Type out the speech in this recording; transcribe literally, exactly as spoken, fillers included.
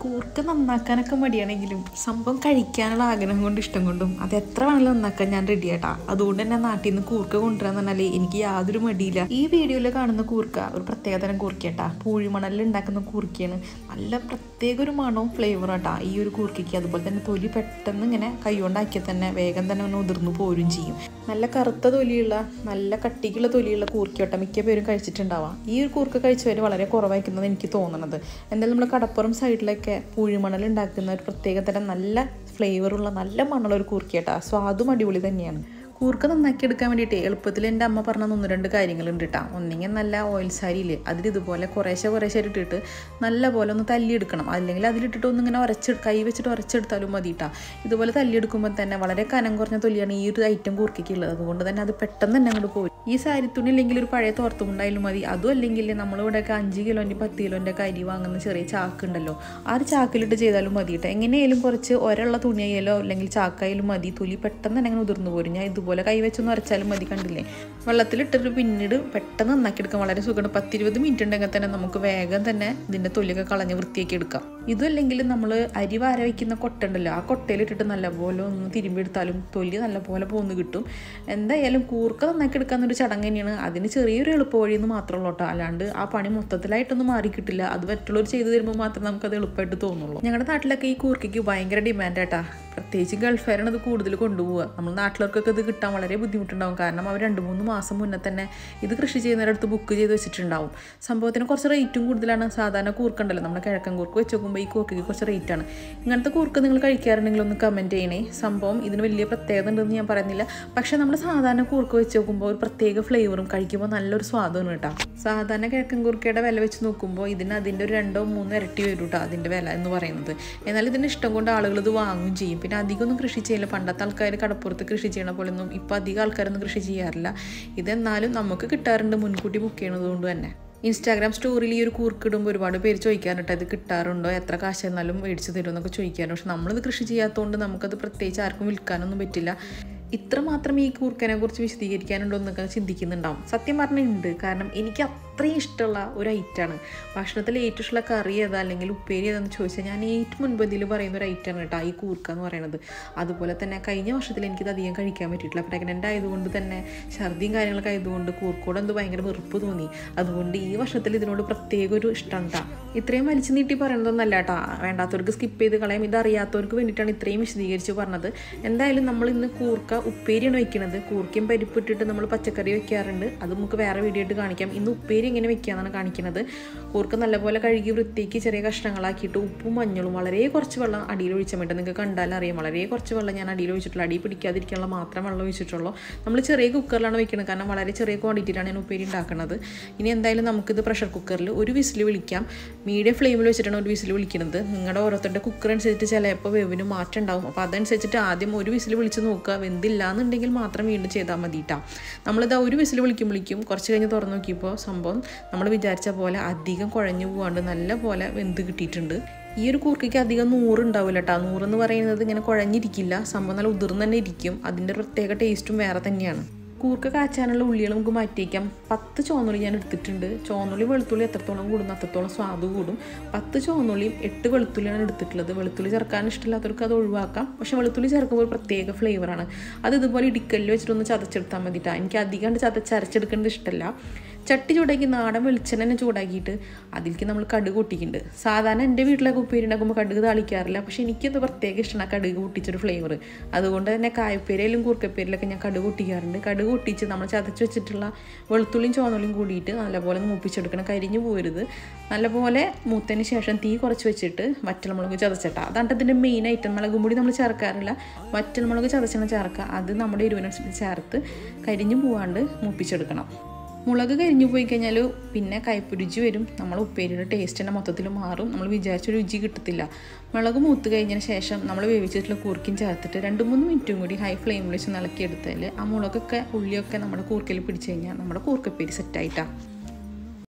കൂർക്ക നന്നാക്കാനൊക്കെ മടിയാണെങ്കിലും സംഭവം കഴിക്കാനുള്ള ആഗ്രഹം കൊണ്ട് ഇഷ്ടം കൊണ്ടും അത് എത്ര വേണമെങ്കിലും നന്നാക്കാൻ ഞാൻ റെഡി ആട്ടാ. അതുകൊണ്ട് തന്നെ നാട്ടിൽ നിന്ന് കൂർക്ക കൊണ്ടുവരാന്ന് പറഞ്ഞാലേ എനിക്ക് യാതൊരു മടിയില്ല. ഈ വീഡിയോയിൽ കാണുന്ന കൂർക്ക ഒരു പ്രത്യേക തരം കൂർക്കട്ടാ, പൂഴിമണലിൽ ഉണ്ടാക്കുന്ന കൂർക്കയാണ്. നല്ല പ്രത്യേക ഒരു മണവും ഫ്ലേവറും ആട്ടാ ഈ ഒരു കൂർക്കയ്ക്ക്. അതുപോലെ തന്നെ തൊലി പെട്ടെന്ന് ഇങ്ങനെ കൈകൊണ്ടാക്കിയാൽ തന്നെ വേഗം തന്നെ ഒന്ന് ഉതിർന്നു പോരും ചെയ്യും. നല്ല കറുത്ത തൊലിയുള്ള നല്ല കട്ടിക്കുള്ള തൊലിയുള്ള കൂർക്കയോട്ട മിക്ക പേരും കഴിച്ചിട്ടുണ്ടാവാം. ഈ ഒരു കൂർക്ക കഴിച്ചവർ വളരെ കുറവായിരിക്കുന്നത് എനിക്ക് തോന്നുന്നത്. എന്തായാലും നമ്മൾ കടപ്പുറം സൈഡിലൊക്കെ പൂഴിമണൽ ഉണ്ടാക്കുന്ന ഒരു പ്രത്യേക തരം നല്ല ഫ്ലേവറുള്ള നല്ല മണമുള്ള ഒരു കൂർക്കയാട്ടാ. സ്വാദും അടിപൊളി തന്നെയാണ്. കൂർക്ക നന്നാക്കി എടുക്കാൻ വേണ്ടിയിട്ട് എളുപ്പത്തിൽ എൻ്റെ അമ്മ പറഞ്ഞ ഒന്ന് രണ്ട് കാര്യങ്ങളുണ്ട് കേട്ടോ. ഒന്നെങ്കിൽ നല്ല ഓയിൽ സാരിയില്ലേ അതിൽ ഇതുപോലെ കുറേശ്ശെ കുറേശ്ശെ ഇട്ടിട്ട് നല്ല പോലെ ഒന്ന് തല്ലിയെടുക്കണം. അല്ലെങ്കിൽ അതിലിട്ടിട്ട് ഒന്നിങ്ങനെ ഉരച്ച് കൈ വെച്ചിട്ട് ഉരച്ചെടുത്താലും മതി കേട്ടോ. ഇതുപോലെ തല്ലിയെടുക്കുമ്പോൾ തന്നെ വളരെ കനം കുറഞ്ഞ തൊലിയാണ് ഈ ഒരു ഐറ്റം കൂർക്കയ്ക്കുള്ളത്. അതുകൊണ്ട് തന്നെ അത് പെട്ടെന്ന് തന്നെ അങ്ങോട്ട് പോരും. ഈ സാരി തുണി അല്ലെങ്കിൽ ഒരു പഴയ തോർത്തുമുണ്ടായാലും മതി. അതും അല്ലെങ്കിൽ നമ്മളിവിടെയൊക്കെ അഞ്ച് കിലോൻ്റെ പത്ത് കിലോൻ്റെ ഒക്കെ അരി വാങ്ങുന്ന ചെറിയ ചാക്ക് ഉണ്ടല്ലോ, ആ ഒരു ചാക്കിലിട്ട് ചെയ്താലും മതി കേട്ടോ. എങ്ങനെയായാലും കുറച്ച് ഒരള്ള തുണിയായാലോ അല്ലെങ്കിൽ ചാക്കായാലും മതി. തൊലി പെട്ടെന്ന് തന്നെ അങ്ങനെ ഉതിർന്നു പോരും. ഞാൻ ഇതുപോലെ കൈ വെച്ചൊന്ന് അരച്ചാലും മതി. കണ്ടില്ലേ, വെള്ളത്തിലിട്ടിട്ട് പിന്നീട് പെട്ടെന്ന് നന്നാക്കി എടുക്കാം. വളരെ സുഖമാണ്. പത്തിരുപത് മിനിറ്റ് ഉണ്ടെങ്കിൽ തന്നെ നമുക്ക് വേഗം തന്നെ ഇതിൻ്റെ തൊലിയൊക്കെ കളഞ്ഞ് വൃത്തിയാക്കി എടുക്കാം. ഇതും അല്ലെങ്കിൽ നമ്മൾ അരി വാര വയ്ക്കുന്ന കൊട്ട ഉണ്ടല്ലോ, ആ കൊട്ടയിലിട്ടിട്ട് നല്ലപോലെ ഒന്ന് തിരുമ്പി എടുത്താലും തൊലി നല്ലപോലെ പോന്ന് കിട്ടും. എന്തായാലും കൂർക്ക നന്നാക്കി എടുക്കാമെന്നൊരു ചടങ്ങ് തന്നെയാണ്. അതിന് ചെറിയൊരു എളുപ്പ വഴിയെന്ന് മാത്രമേ ഉള്ളൂ കേട്ടോ. അല്ലാണ്ട് ആ പണി മൊത്തത്തിലായിട്ടൊന്നും മാറി കിട്ടില്ല. അത് മറ്റുള്ളവർ ചെയ്തു തരുമ്പോൾ മാത്രമേ നമുക്കത് എളുപ്പമായിട്ട് തോന്നുള്ളൂ. ഞങ്ങളുടെ നാട്ടിലൊക്കെ ഈ കൂർക്കയ്ക്ക് ഭയങ്കര ഡിമാൻഡായിട്ടാ. പ്രത്യേകിച്ച് ഗൾഫുകാരാണ് അത് കൂടുതൽ കൊണ്ടുപോവുക. നമ്മൾ നാട്ടിലവർക്കൊക്കെ ഇത് കിട്ടാൻ വളരെ ബുദ്ധിമുട്ടുണ്ടാവും. കാരണം അവർ രണ്ട് മൂന്ന് മാസം മുന്നേ തന്നെ ഇത് കൃഷി ചെയ്യുന്നവരടുത്ത് ബുക്ക് ചെയ്ത് വെച്ചിട്ടുണ്ടാവും. സംഭവത്തിന് കുറച്ച് റേറ്റും കൂടുതലാണ്. സാധാരണ കൂർക്കുണ്ടല്ലോ, നമ്മുടെ കിഴക്കൻ കൂർക്ക് വെച്ച് നോക്കുമ്പോൾ ഈ കൂർക്കയ്ക്ക് കുറച്ച് റേറ്റാണ്. ഇങ്ങനത്തെ കൂർക്ക് നിങ്ങൾ കഴിക്കാറുണ്ടെങ്കിൽ ഒന്ന് കമൻറ്റ് ചെയ്യണേ. സംഭവം ഇതിന് വലിയ പ്രത്യേകത ഉണ്ടെന്ന് ഞാൻ പറയുന്നില്ല. പക്ഷേ നമ്മൾ സാധാരണ കൂർക്ക് വെച്ച് നോക്കുമ്പോൾ ഒരു പ്രത്യേക ഫ്ലേവറും കഴിക്കുമ്പോൾ നല്ലൊരു സ്വാദമാണ് കേട്ടോ. സാധാരണ കിഴക്കൻ കൂർക്കയുടെ വില വെച്ച് നോക്കുമ്പോൾ ഇതിന് അതിൻ്റെ ഒരു രണ്ടോ മൂന്നോ ഇരട്ടി വരും കേട്ടോ അതിൻ്റെ വില എന്ന് പറയുന്നത്. എന്നാൽ ഇതിന് ഇഷ്ടം കൊണ്ട് ആളുകൾ ഇത് വാങ്ങുകയും ചെയ്യും. പിന്നെ അധികമൊന്നും കൃഷി ചെയ്യില്ല. പണ്ടത്തെ ആൾക്കാർ കടപ്പുറത്ത് കൃഷി ചെയ്യണ പോലെയൊന്നും ഇപ്പോൾ അധികം ആൾക്കാരൊന്നും കൃഷി ചെയ്യാറില്ല. ഇതെന്നാലും നമുക്ക് കിട്ടാറുണ്ട് മുൻകൂട്ടി ബുക്ക് ചെയ്യണത് കൊണ്ട് തന്നെ. ഇൻസ്റ്റാഗ്രാം സ്റ്റോറിയിൽ ഈ ഒരു കൂർക്ക് ഇടുമ്പോൾ ഒരുപാട് പേര് ചോദിക്കാറുണ്ട് ഇത് കിട്ടാറുണ്ടോ, എത്ര കാശ് എന്നാലും മേടിച്ച് തരുമെന്നൊക്കെ ചോദിക്കാറുണ്ട്. പക്ഷെ നമ്മളിത് കൃഷി ചെയ്യാത്തതുകൊണ്ട് നമുക്കത് പ്രത്യേകിച്ച് ആർക്കും വിൽക്കാനൊന്നും പറ്റില്ല. ഇത്ര മാത്രം ഈ കൂർക്കനെ കുറിച്ച് വിശദീകരിക്കാനുണ്ടോ എന്നൊക്കെ ചിന്തിക്കുന്നുണ്ടാവും. സത്യം പറഞ്ഞിട്ടുണ്ട്. കാരണം എനിക്ക് അത്രയും ഇഷ്ടമുള്ള ഒരു ഐറ്റമാണ്. ഭക്ഷണത്തിൽ ഏറ്റവും ഇഷ്ടമുള്ള കറി ഏതാ അല്ലെങ്കിൽ ഉപ്പേരി ഏതാണെന്ന് ചോദിച്ചാൽ ഞാൻ ഏറ്റവും മുൻപന്തിയിൽ പറയുന്ന ഒരു ഐറ്റമാണ് കേട്ടോ ഈ കൂർക്ക എന്ന് പറയുന്നത്. അതുപോലെ തന്നെ കഴിഞ്ഞ വർഷത്തിൽ എനിക്കിത് അധികം കഴിക്കാൻ പറ്റിയിട്ടില്ല. പ്രഗ്നൻ്റ് ആയതുകൊണ്ട് തന്നെ ഛർദിയും കാര്യങ്ങളൊക്കെ ആയതുകൊണ്ട് കൂർക്കോട് എന്തോ ഭയങ്കര വെറുപ്പ് തോന്നി. അതുകൊണ്ട് ഈ വർഷത്തിൽ ഇതിനോട് പ്രത്യേക ഒരു ഇഷ്ടം കേട്ടോ. ഇത്രയും വലിച്ചു നീട്ടി പറയണതൊന്നല്ല കേട്ടോ. വേണ്ടാത്തവർക്ക് സ്കിപ്പ് ചെയ്ത് കളയാം. ഇത് അറിയാത്തവർക്ക് വേണ്ടിയിട്ടാണ് ഇത്രയും വിശദീകരിച്ച് പറഞ്ഞത്. എന്തായാലും നമ്മൾ ഇന്ന് കൂർക്ക ഉപ്പേരിയാണ് വെക്കുന്നത്. കൂർക്കയും പരിപ്പിട്ടിട്ട് നമ്മൾ പച്ചക്കറി വെക്കാറുണ്ട്. അത് നമുക്ക് വേറെ വീഡിയോ ആയിട്ട് കാണിക്കാം. ഇന്ന് ഉപ്പേരി എങ്ങനെ വെക്കാന്നാണ് കാണിക്കുന്നത്. കൂർക്ക നല്ലപോലെ കഴുകി വൃത്തിക്ക് ചെറിയ കഷ്ണങ്ങളാക്കിയിട്ട് ഉപ്പും മഞ്ഞളും വളരെ കുറച്ച് വെള്ളം അടിയിൽ ഒഴിച്ചാൽ വേണ്ടി. നിങ്ങൾക്ക് കണ്ടാലും അറിയാം വളരെ കുറച്ച് വെള്ളം ഞാൻ അടിയിൽ ഒഴിച്ചിട്ടുള്ളൂ. അടി പിടിക്കാതിരിക്കാനുള്ള മാത്രം വെള്ളം ഒഴിച്ചിട്ടുള്ളൂ. നമ്മൾ ചെറിയ കുക്കറിലാണ് വെക്കുന്നത്. കാരണം വളരെ ചെറിയ ക്വാണ്ടിറ്റിയിലാണ് ഞാൻ ഉപ്പേരി ഉണ്ടാക്കുന്നത്. ഇനി എന്തായാലും നമുക്കിത് പ്രഷർ കുക്കറിൽ ഒരു വിസിൽ വിളിക്കാം. മീഡിയം ഫ്ലെയിമിൽ വെച്ചിട്ടാണ് ഒരു വിസിൽ വിളിക്കുന്നത്. നിങ്ങളുടെ ഓരോരുത്തരുടെ കുക്കർ അനുസരിച്ച് ചിലപ്പോൾ വേവിന് മാറ്റം ഉണ്ടാവും. അപ്പോൾ അതനുസരിച്ചിട്ട് ആദ്യം ഒരു വിസിൽ വിളിച്ച് നോക്കുക. വെന്തില്ല എന്നുണ്ടെങ്കിൽ മാത്രം വീണ്ടും ചെയ്താൽ മതിയിട്ടാ. നമ്മളിതാ ഒരു വിസിൽ വിളിക്കുമ്പോഴേക്കും കുറച്ച് കഴിഞ്ഞ് തുറന്ന് നോക്കിയപ്പോൾ സംഭവം നമ്മൾ വിചാരിച്ച പോലെ അധികം കുഴഞ്ഞു പോകാണ്ട് നല്ല പോലെ വെന്ത് കിട്ടിയിട്ടുണ്ട്. ഈ ഒരു കൂർക്കയ്ക്ക് അധികം നൂറുണ്ടാവില്ല കേട്ടോ. നൂറെന്ന് പറയുന്നത് ഇങ്ങനെ കുഴഞ്ഞിരിക്കില്ല. സംഭവം നല്ല ഉതിർന്ന് തന്നെ ഇരിക്കും. അതിൻ്റെ പ്രത്യേക ടേസ്റ്റും വേറെ തന്നെയാണ്. കൂർക്ക കാച്ചാനുള്ള ഉള്ളികൾ നമുക്ക് മാറ്റി വയ്ക്കാം. പത്ത് ചുവന്നുള്ളി ഞാൻ എടുത്തിട്ടുണ്ട്. ചുവന്നുള്ളി വെളുത്തുള്ളി എത്രത്തോളം കൂടുന്നു അത്രത്തോളം സ്വാദ് കൂടും. പത്ത് ചുവന്നുള്ളിയും എട്ട് വെളുത്തുള്ളിയാണ് എടുത്തിട്ടുള്ളത്. വെളുത്തുള്ളി ചേർക്കാൻ ഇഷ്ടമില്ലാത്തവർക്ക് അത് ഒഴിവാക്കാം. പക്ഷേ വെളുത്തുള്ളി ചേർക്കുമ്പോൾ ഒരു പ്രത്യേക ഫ്ലേവറാണ്. അത് ഇതുപോലെ ഇടിക്കല്ലിൽ വെച്ചിട്ടൊന്ന് ചതച്ചെടുത്താൽ മതിട്ടാ. എനിക്ക് അധികം ചതച്ചരച്ചെടുക്കേണ്ടത് ഇഷ്ടമല്ല. ചട്ടി ചൂടാക്കി നാടൻ വെളിച്ചെണ്ണ തന്നെ ചൂടാക്കിയിട്ട് അതിലേക്ക് നമ്മൾ കടുക് പൊട്ടിക്കുന്നുണ്ട്. സാധാരണ എൻ്റെ വീട്ടിലൊക്കെ ഉപ്പേരി ഉണ്ടാക്കുമ്പോൾ കടുക് താളിക്കാറില്ല. പക്ഷേ എനിക്കത് പ്രത്യേക ഇഷ്ടമാണ് കടുക് പൊട്ടിച്ചൊരു ഫ്ലേവർ. അതുകൊണ്ട് തന്നെ കായപ്പേരയിലും കൂർക്കപ്പേരിലൊക്കെ ഞാൻ കടുക് പൊട്ടിക്കാറുണ്ട്. കടുക് പൊട്ടിച്ച് നമ്മൾ ചതച്ച് വെച്ചിട്ടുള്ള വെളുത്തുള്ളിയും ചുവന്നുള്ളിയും കൂടിയിട്ട് നല്ലപോലെ മൂപ്പിച്ചെടുക്കണം. കരിഞ്ഞു പോരുത്. നല്ലപോലെ മൂത്തതിന് ശേഷം തീ കുറച്ച് വെച്ചിട്ട് വറ്റൽമുളക് ചതച്ചിട്ട. അതാണ് ഇതിൻ്റെ മെയിൻ ഐറ്റം. മുളകും പൊടി നമ്മൾ ചേർക്കാറില്ല. വറ്റൽമുളക് ചതച്ചെണ്ണം ചേർക്കുക. അത് നമ്മുടെ എരിവിനനുസരിച്ച് ചേർത്ത് കരിഞ്ഞു പോവാണ്ട് മൂപ്പിച്ചെടുക്കണം. മുളക് കരിഞ്ഞു പോയി കഴിഞ്ഞാൽ പിന്നെ കയ്പ്പ് രുചി വരും. നമ്മൾ ഉപ്പേരിയുടെ ടേസ്റ്റ് തന്നെ മൊത്തത്തിൽ മാറും. നമ്മൾ വിചാരിച്ച രുചി കിട്ടത്തില്ല. മുളക് മൂത്ത് കഴിഞ്ഞതിന് ശേഷം നമ്മൾ വേവിച്ചിട്ടുള്ള കൂർക്കയും ചേർത്തിട്ട് രണ്ട് മൂന്ന് മിനിറ്റും കൂടി ഹൈ ഫ്ലെയിമിൽ വെച്ച് ഇളക്കിയെടുത്താൽ ആ മുളകൊക്കെ ഉള്ളിയൊക്കെ നമ്മുടെ കൂർക്കയിൽ പിടിച്ച് കഴിഞ്ഞാൽ നമ്മുടെ കൂർക്കപ്പേരി സെറ്റായിട്ടാണ്.